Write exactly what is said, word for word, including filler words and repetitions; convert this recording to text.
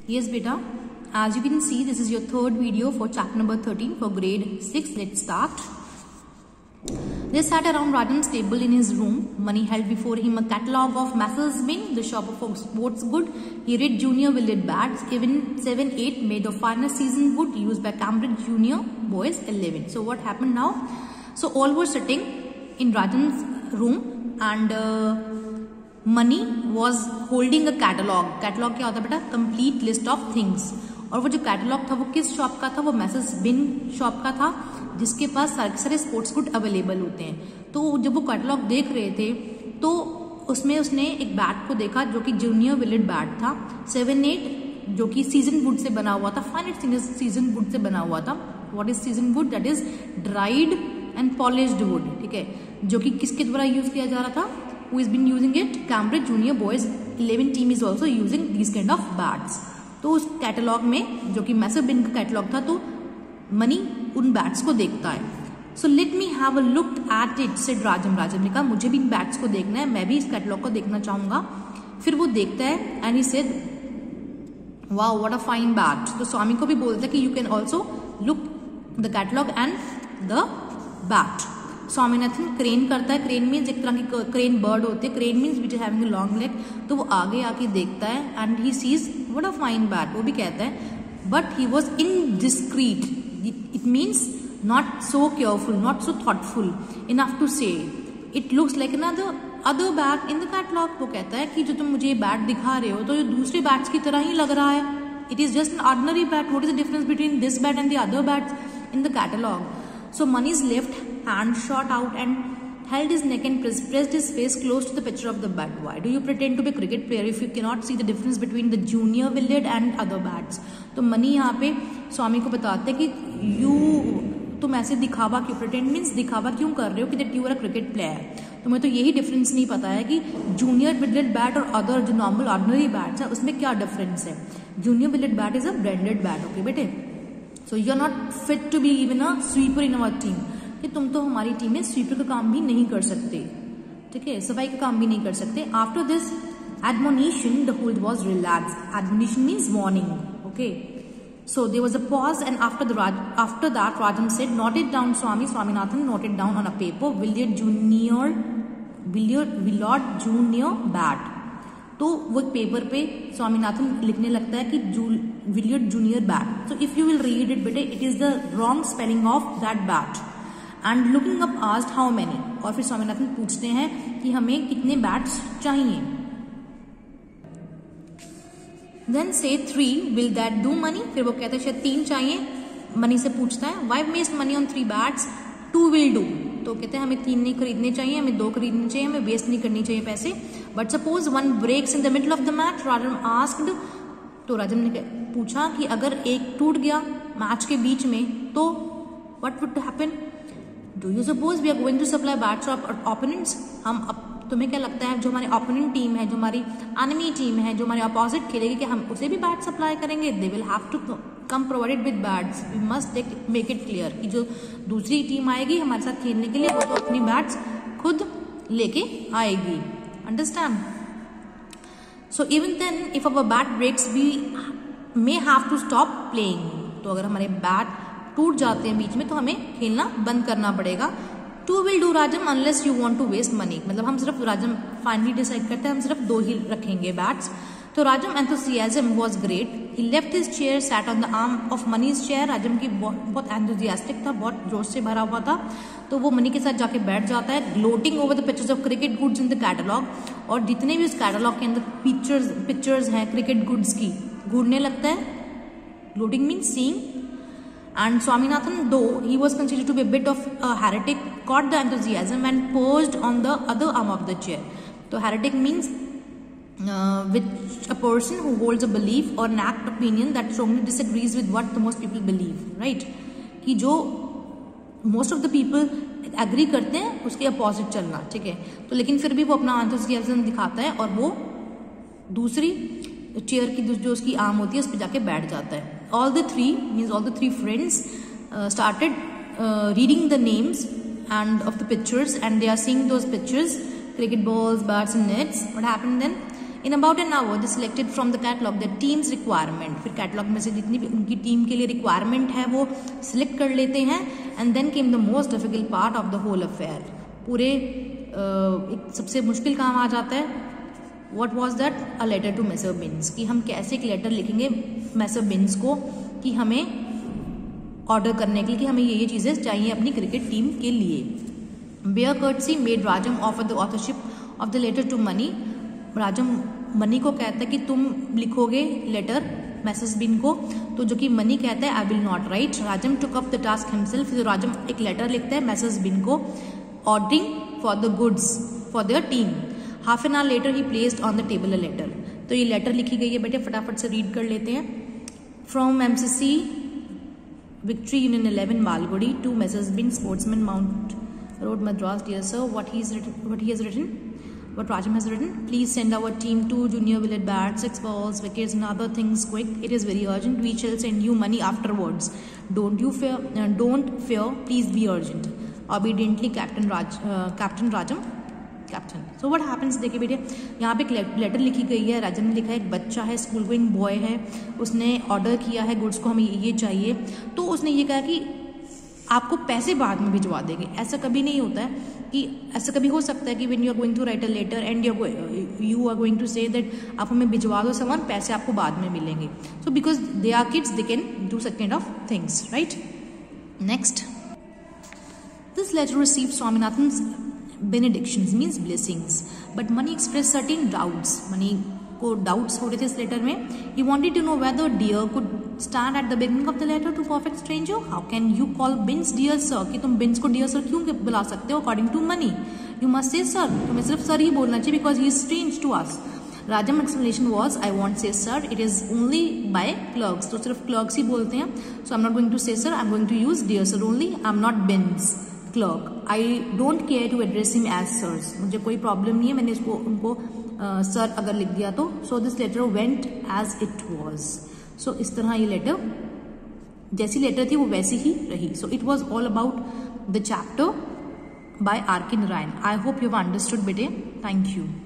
Yes, beta. As you can see, this is your third video for chapter number thirteen for grade six. Let's start. They sat around Rajan's table in his room. Mani held before him a catalogue of Messrs Bin, the shop of sports good. He read junior wilted bats, even seven eight made of finer seasoned wood used by Cambridge Junior boys eleven. So what happened now? So all were sitting in Rajan's room and uh, Mani was holding a catalogue. Catalogue क्या होता है बेटा? Complete list of things. और वो जो catalogue था वो किस शॉप का था? वो मैसेज बिन शॉप का था, जिसके पास सारे सारे स्पोर्ट्स गुड अवेलेबल होते हैं. तो जब वो कैटलॉग देख रहे थे तो उसमें उसने एक बैट को देखा जो कि जूनियर विलेट बैट था, सेवन एट, जो कि सीजन वुड से बना हुआ था, फाइन सीजन वुड से बना हुआ था. What is season wood? That is dried and polished wood. ठीक है, जो कि किसके द्वारा यूज किया जा रहा था? Who is been using it? Cambridge junior boys eleven team is also using this kind of bats. तो उस कैटलॉग में जो कि मैसेज बिन का कैटलॉग था, तो मनी उन बैट्स को देखता है. So let me have a look at it, said Rajam. Rajam ने कहा मुझे भी इन बैट्स को देखना है, मैं भी इस कैटलॉग को देखना चाहूंगा. फिर वो देखता है and he said wow what a fine bat. तो स्वामी को भी बोलता है कि you can also look the catalogue and the bat. Swaminathan crane करता है. क्रेन मीन्स एक तरह की क्रेन बर्ड होते हैं. Crane means which is having a long leg. तो वो आगे आके देखता है and he sees what a fine bat. वो भी कहता है but he was indiscreet. It means not so careful, not so thoughtful enough to say it looks like another other bat in the catalogue. वो कहता है कि जो तुम मुझे ये बैट दिखा रहे हो तो ये दूसरे बैट्स की तरह ही लग रहा है. It is just an ordinary bat. What is the difference between this bat and the other bats in the catalogue? So Mani's left hand shot out and held his neck and pressed his face close to the picture of the bat. Why do you pretend to be a cricket player if you cannot see the difference between the junior wilted and other bats? तो मनी यहाँ पे स्वामी को बताते हैं कि you तुम ऐसे दिखावा क्यों, pretend means दिखावा क्यों कर रहे हो कि that you are a cricket player. तुम्हें तो यही डिफरेंस नहीं पता है कि जूनियर विलेट बैट और अदर जो नॉर्मल ऑर्डिनरी बैट्स है उसमें क्या डिफरेंस है. Junior Willet bat is a branded bat. Okay बेटे, so you are not fit to be even a sweeper in our team. कि तुम तो हमारी टीम में स्वीपर का काम भी नहीं कर सकते. ठीक है, सफाई का काम भी नहीं कर सकते. After this admonition the hold was relaxed. Admonition means warning. Okay, so there was a pause and after the after that Rajam said note it down Swami. Swaminathan note it down on a paper. Williard junior Williard Willard junior bat. तो वो paper पे स्वामीनाथन लिखने लगता है कि Williard junior bat. So if you will read it बेटे, it is the wrong spelling of that bat. And looking up asked how many. और फिर स्वामीनाथन पूछते हैं कि हमें कितने बैट्स चाहिए. Then say three, will that do Mani. फिर वो कहते हैं शायद तीन चाहिए. मनी से पूछता है why waste money on three bats, two will do. तो कहते हैं हमें तीन नहीं खरीदने चाहिए, हमें दो खरीदने चाहिए, हमें वेस्ट नहीं करनी चाहिए पैसे. But suppose one breaks in the middle of the match. Rajam asked. तो राजम ने पूछा कि अगर एक टूट गया मैच के बीच में तो what would happen? Do you suppose we are going to supply bats of opponents? हम अब तुम्हें क्या लगता है जो हमारी ओपोनेंट टीम है, जो हमारी एनिमी टीम है, जो हमारे अपोजिट खेलेगी, कि हम उसे भी बैट सप्लाई करेंगे? They will have to come provided with bats. We must make it clear कि जो दूसरी टीम आएगी हमारे साथ खेलने के लिए वो तो अपनी बैट्स खुद लेके आएगी. Understand? So even then if our bat breaks we may have to stop playing. तो अगर हमारे बैट टूट जाते हैं बीच में तो हमें खेलना बंद करना पड़ेगा. Two will do Rajam unless you want to waste money. मतलब हम सिर्फ राजम फाइनली डिसाइड करते हैं हम सिर्फ दो ही रखेंगे बैट्स. तो Rajam enthusiasm was great. He left his chair, sat on the arm of Mani's chair. Rajam की बहुत एंथुसियास्टिक था, बहुत जोश से भरा हुआ था. तो वो मनी के साथ जाके बैठ जाता है. Gloating over the pictures of cricket goods in the catalogue. और जितने भी उस कैटलॉग के अंदर पिक्चर्स पिक्चर्स हैं क्रिकेट गुड्स की, घूरने लगता है. Gloating means seeing. And Swaminathan, though he was considered to be a bit of a heretic, caught the enthusiasm and posed on the other arm of the chair. So heretic means uh, which a person who holds a belief or an act opinion that strongly disagrees with what the most people believe, right? कि जो most of the people agree करते हैं उसके opposite चलना. ठीक है, तो लेकिन फिर भी वो अपना enthusiasm दिखाता है और वो दूसरी चेयर की जो उसकी आर्म होती है उस पर जाके बैठ जाता है. All the three means all the three friends uh, started uh, reading the names and of the pictures, and they are seeing those pictures, cricket balls, bats and nets. What happened then? In about an hour they selected from the catalogue the team's requirement, फिर catalogue में से जितनी भी उनकी team के लिए requirement है वो सिलेक्ट कर लेते हैं. And then came the most difficult part of the whole affair. पूरे एक सबसे मुश्किल काम आ जाता है. What was that? A letter to mister Binns, कि हम कैसे एक लेटर लिखेंगे मिस्टर बिन्स को कि हमें ऑर्डर करने के लिए कि हमें ये ये चीज़ें चाहिए अपनी क्रिकेट टीम के लिए. Bare courtesy made Rajam offer the authorship of the letter to Mani. Rajam Mani को कहता है कि तुम लिखोगे लेटर मैसेज बिन को, तो जो कि मनी कहता है I will not write. Rajam took up the task himself. Rajam एक लेटर लिखता है मैसेज बिन को ordering for the goods for their team. Half an hour later he placed on the table a letter. तो ये लेटर लिखी गई है बेटे, फटाफट से रीड कर लेते हैं. From MCC Victory Union eleven Malgudi to Messrs Bin Sportsman Mount Road Madras. Dear sir, what he is written, what he has written, what Rajam has written. Please send our team to Junior Village bat, six balls, wickets, and other things quick. It is very urgent. We shall send you money afterwards. Don't you fear? Uh, don't fear. Please be urgent. Obediently, Captain Raj, uh, Captain Rajam. Captain. So what happens, देखिए बेटे यहाँ पे एक letter लिखी गई है. राजम ने लिखा है, एक बच्चा है, स्कूल गोइंग बॉय है, उसने ऑर्डर किया है गुड्स को, हमें ये चाहिए. तो उसने ये कहा कि आपको पैसे बाद में भिजवा देंगे. ऐसा कभी नहीं होता है कि ऐसा कभी हो सकता है कि when you are going to write a letter and you are going to say that आप हमें भिजवा दो सामान, पैसे आपको बाद में मिलेंगे. So because they are kids they can do such kind of things, right. Next, this letter received Swaminathan's benedictions means blessings, but Mani expressed certain doubts. Mani को doubts हो रहे थे इस लेटर में. He wanted to know whether dear could stand at the beginning of the letter to perfect stranger. How can you call Bins dear sir? कि तुम Bins को dear sir क्यों बुला सकते हो? According to Mani, you must say sir. तुम्हें सिर्फ sir ही बोलना चाहिए because he is strange to us. Rajam's explanation was, I won't say sir. It is only by clerks. तो सिर्फ clerks ही बोलते हैं. So I'm not going to say sir. I'm going to use dear sir only. I'm not Bins clerk. I don't care to address him as sirs. मुझे कोई problem नहीं है, मैंने इसको उनको सर uh, अगर लिख दिया तो. So this letter went as it was. So इस तरह ये लेटर जैसी लेटर थी वो वैसी ही रही. So it was all about the chapter by R K Narayan. I hope you have understood बेटे. Thank you.